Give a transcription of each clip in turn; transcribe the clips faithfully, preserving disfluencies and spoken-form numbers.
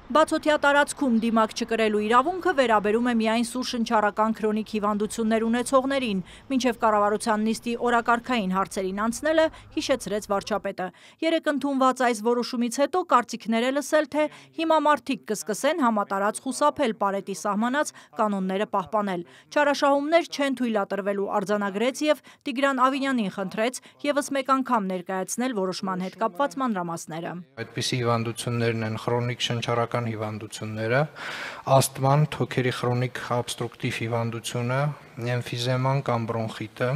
Բացօթյա տարածքում դիմակ չկրելու իրավունքը վերաբերում է միայն սուր շնչառական քրոնիկ հիվանդություններ ունեցողներին, մինչև կառավարության նիստի օրակարգային հարցերին անցնելը, հիշեցրեց վարչապետը։ Երեկ ընդունված այս որոշումից հետո կարծիքներ է լսել, թե հիմա մարդիկ կսկսեն համատարած խուսափել պարետի սահմանած կանոնները պահպանել։ Չարաշահումներ չեն թույլատրվելու արձանագրեց եւ Տիգրան Ավինյանին խնդրեց եւս մեկ անգամ ներկայացնել որոշման հետ կապված մանրամասները։ Այդպիսի հիվանդություններն են քրոնիկ շնչառական հիվանդությունները, ասթման, թոքերի քրոնիկ օբստրուկտիվ հիվանդությունը, էմֆիզեման կամ բրոնխիտը,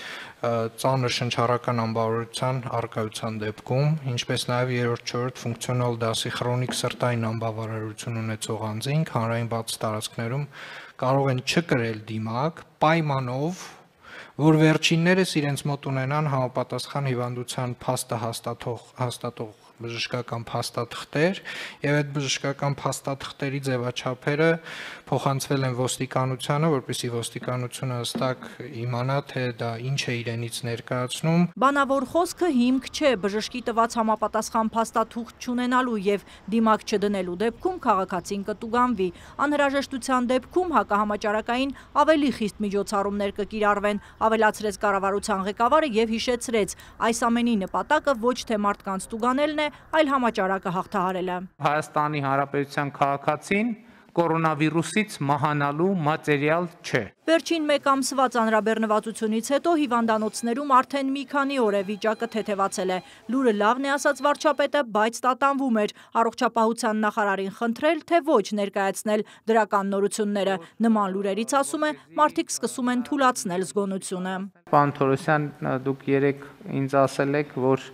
ծանր շնչառական անբավարարության առկայության դեպքում, ինչպես նաև երրորդ չորրորդ ֆունկցիոնալ դասի քրոնիկ սրտային անբավարարություն ունեցող անձինք հանրային բաց տարածքներում կարող են չկրել դիմակ պայմանով, որ վերջիններս իրենց մոտ ունենան համապատասխան հիվանդության փաստը հաստատող հաստատող բժշկական փաստաթղթեր եւ այդ բժշկական փաստաթղթերի ձևաչափերը փոխանցվել են ոստիկանությանը, որպեսզի ոստիկանությունը հստակ իմանա, թե դա ինչ է իրենից ներկայացնում։ Բանավոր խոսքը հիմք չէ բժշկի տված համապատասխան փաստաթուղթ չունենալու եւ դիմակ չդնելու դեպքում քաղաքացին կտուգանվի։ Անհրաժեշտության դեպքում հակահամաճարակային ավելի խիստ միջոցառումներ կկիրառվեն, ավելացրեց կառավարության ղեկավարը եւ հիշեցրեց, այս ամենի նպատակը ոչ թե մարդկանց տուգանելն է, այլ համաճարակը հաղթահարելը։ Հայաստանի Հանրապետության քաղաքացին կորոնավիրուսից մահանալու մատերիալ չէ։ Վերջին մեկ ամսվա ծանրաբեռնվածությունից հետո հիվանդանոցներում արդեն մի քանի օր է վիճակը թեթևացել է։ Լուրը լավն է, ասաց վարչապետը, բայց տատանվում էր։ Առողջապահության նախարարին խնդրել, թե ոչ ներկայացնել դրական նորությունները։ Նման լուրերից, ասում է, մարդիկ սկսում են թուլացնել զգոնությունը։ Պարոն Թորոսյան, դուք երեք ինձ ասել եք, որ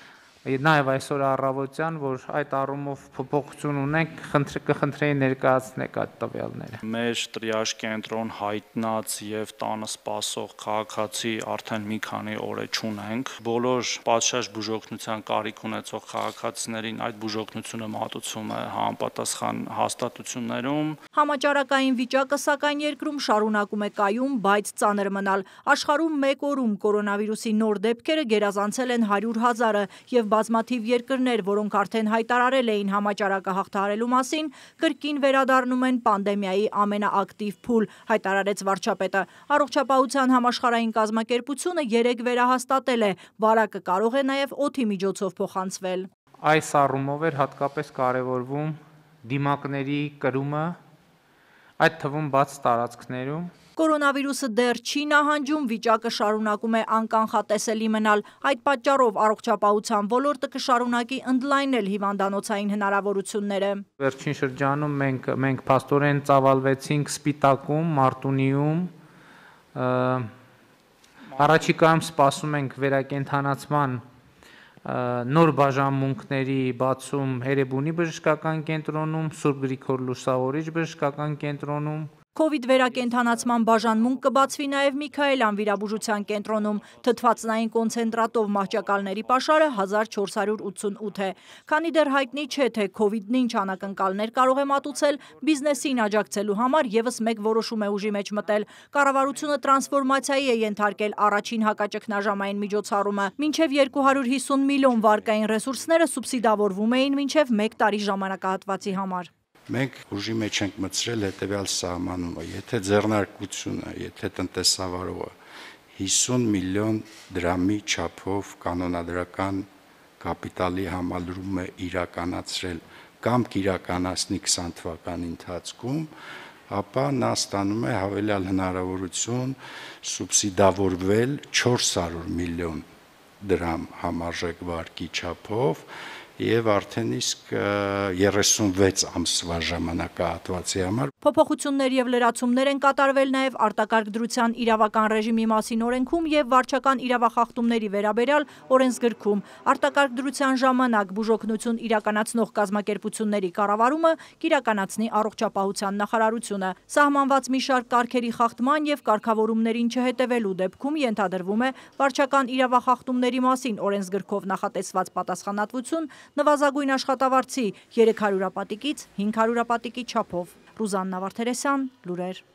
նաև այսօր առավոտյան, որ այդ առումով փոփոխություն ունենք, կխնդրեի ներկայացնեք այդ տվյալները։ Մեր տրիաժ կենտրոն հայտնած եւ տանը սպասող քաղաքացի արդեն մի քանի օր է չունենք։ Բոլոր պատշաճ բուժօգնության կարիք ունեցող քաղաքացիներին այդ բուժօգնությունը մատուցվում է համապատասխան հաստատություններում։ Համաճարակային վիճակը սակայն երկրում շարունակում է կայում, բայց ծանր մնալ։ Աշխարհում մեկ օրում կորոնավիրուսի նոր դեպքերը գերազանցել են հարյուր հազարը եւ բազմաթիվ երկրներ, որոնք արդեն հայտարարել էին համաճարակը հաղթահարելու մասին, կրկին վերադառնում են պանդեմիայի ամենաակտիվ փուլ, հայտարարեց վարչապետը։ Առողջապահության համաշխարհային կազմակերպությունը երեկ վերահաստատել է, վարակը կարող է նաև օդի միջոցով փոխանցվել։ Այս առումով էր հատկապես կարևորվում դիմակների կրումը, այդ թվում բաց տարածքներում։ Կորոնավիրուսը դեռ չի նահանջում, վիճակը շարունակում է անկանխատեսելի մնալ։ Այդ պատճառով առողջապահության ոլորտը կշարունակի ընդլայնել հիվանդանոցային հնարավորությունները։ Վերջին շրջանում մենք մենք փաստորեն ծավալվեցինք Սպիտակում, Մարտունիում, առաջիկայում սպասում ենք վերակենդանացման նոր բաժանմունքների բացում Էրեբունի բժշկական կենտրոնում, Սուրբ Գրիգոր Լուսավորիչ բժշկական կենտրոնում։ Քովիդ վերակենդանացման բաժանմունք կբացվի նաև Միքայելյան վիրաբուժության կենտրոնում։ Թթվածնային կոնցենտրատով մահճակալների պաշարը հազար չորս հարյուր ութսունութ է։ Քանի դեռ հայտնի չէ, թե քովիդն ինչ անակնկալներ կարող է մատուցել, բիզնեսին աջակցելու համար եւս մեկ որոշում է ուժի մեջ մտել։ Կառավարությունը տրանսֆորմացիայի է ենթարկել առաջին հակաճգնաժամային միջոցառումը։ Մինչև երկու հարյուր հիսուն միլիոն վարկային ռեսուրսները սուբսիդավորվում էին մինչև մեկ տարի ժամանակահատվածի համար։ Մենք ուժի մեջ ենք մտցրել հետևյալ սահմանումը, եթե ձեռնարկությունը, եթե տնտեսավարողը հիսուն միլիոն դրամի չափով կանոնադրական կապիտալի համալրում է իրականացրել կամ կիրականացնի քսան թվականի ընթացքում, ապա նա ստանում է հավելյալ հնարավորություն սուբսիդավորվել չորս հարյուր միլիոն դրամ համարժեք վարկի չափով եւ արդեն իսկ երեսունվեց ամսվա ժամանակահատվածի համար։ Փոփոխություններ եւ լրացումներ են կատարվել նաեւ արտակարգ դրության իրավական ռեժիմի մասին օրենքում եւ վարչական իրավախախտումների վերաբերյալ օրենսգրքում։ Արտակարգ դրության ժամանակ բուժօգնություն իրականացնող կազմակերպությունների կառավարումը կիրականացնի առողջապահության նախարարությունը։ Սահմանված մի շարք կարգերի խախտման եւ կարգավորումներին չհետևելու դեպքում ենթադրվում է վարչական իրավախախտումների մասին օրենսգրքով նախատեսված պատասխանատվություն նվազագույն աշխատավարձի երեք հարյուրապատիկից հինգ հարյուրապատիկի չափով։ Ռուզաննա Վարդերեսյան, լուրեր։